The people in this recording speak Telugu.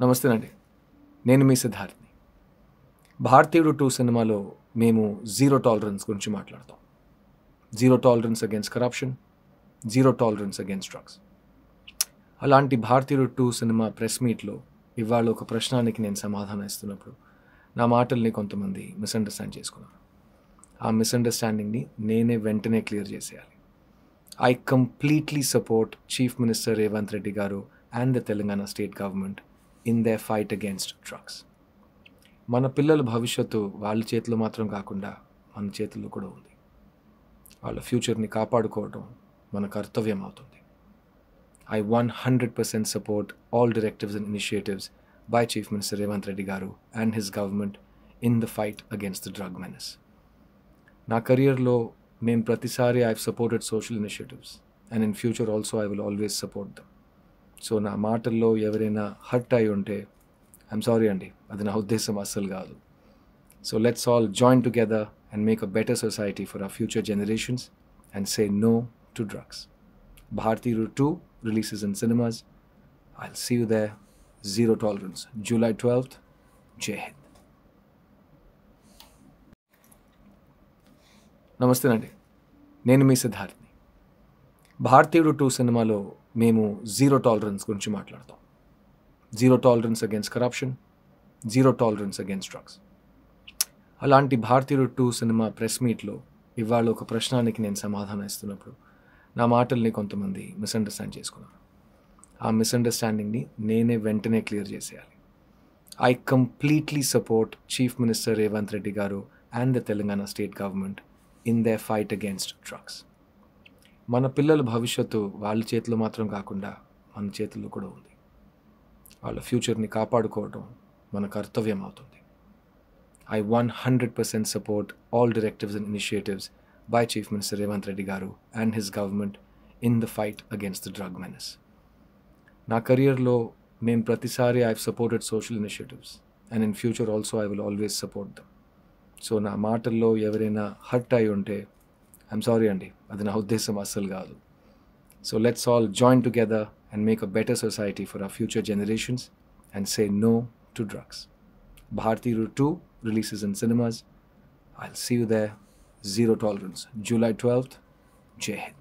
నమస్తేనండి. నేను మీ సిద్ధార్థ్‌ని. 'భారతీయుడు 2' సినిమాలో మేము జీరో టాలరెన్స్ గురించి మాట్లాడతాం. Zero tolerance against corruption, zero tolerance against drugs. అలాంటి 'భారతీయుడు 2' సినిమా ప్రెస్ మీట్‌లో ఇవాళ ఒక ప్రశ్నకి నేను సమాధానం ఇస్తున్నప్పుడు నా మాటల్ని కొంతమంది మిస్‌అండర్‌స్టాండ్ చేసుకున్నారు. ఆ మిస్‌అండర్‌స్టాండింగ్‌ని నేనే వెంటనే క్లియర్ చేసేయాలి. I completely support Chief Minister Revanth Reddy garu and the Telangana state government in their fight against drugs. మన పిల్లల భవిష్యత్తు వాళ్ళ చేతిలో మాత్రం కాకుండా మన చేతుల్లో కూడా ఉంది. వాళ్ళ ఫ్యూచర్ని కాపాడుకోవడం మన కర్తవ్యం అవుతుంది. I 100% support all directives and initiatives by Chief Minister Revanth Reddy garu and his government in the fight against the drug menace. నా కెరియర్లో నేను ప్రతిసారి I've supported social initiatives and in future also I will always support them. So నా మాటల్లో ఎవరైనా హర్ట్ అయి ఉంటే ఐఎమ్ సారీ అండి, అది నా ఉద్దేశం అస్సలు కాదు. So let's all join together and make a better society for our future generations and say no to drugs. Bharateeyudu 2 releases in cinemas. I'll see you there. Zero tolerance. July 12th. Jai Hind. నమస్తేనండి. నేను మీ సిద్ధార్థ్‌ని. 'భారతీయుడు 2' సినిమాలో మేము జీరో టాలరెన్స్ గురించి మాట్లాడతాం. Zero tolerance against corruption, zero tolerance against drugs. అలాంటి 'భారతీయుడు 2' సినిమా ప్రెస్ మీట్‌లో ఇవాళ ఒక ప్రశ్నకి నేను సమాధానం ఇస్తున్నప్పుడు నా మాటల్ని కొంతమంది మిస్‌అండర్‌స్టాండ్ చేసుకున్నారు. ఆ మిస్‌అండర్‌స్టాండింగ్‌ని నేనే వెంటనే క్లియర్ చేసేయాలి. I completely support Chief Minister Revanth Reddy garu and the Telangana state government in their fight against drugs. మన పిల్లల భవిష్యత్తు వాళ్ళ చేతిలో మాత్రం కాకుండా మన చేతుల్లో కూడా ఉంది. వాళ్ళ ఫ్యూచర్ని కాపాడుకోవడం మన కర్తవ్యం అవుతుంది. I 100% support all directives and initiatives by Chief Minister Revanth Reddy garu and his government in the fight against the drug menace. నా కెరియర్లో నేను ప్రతిసారి I've supported social initiatives and in future also I will always support them. So నా మాటల్లో ఎవరైనా హర్ట్ అయి ఉంటే ఐఎమ్ సారీ అండి, అది నా ఉద్దేశం అస్సలు కాదు. So let's all join together and make a better society for our future generations and say no to drugs. Bharateeyudu 2 releases in cinemas. I'll see you there. Zero tolerance. July 12th. Jai Hind.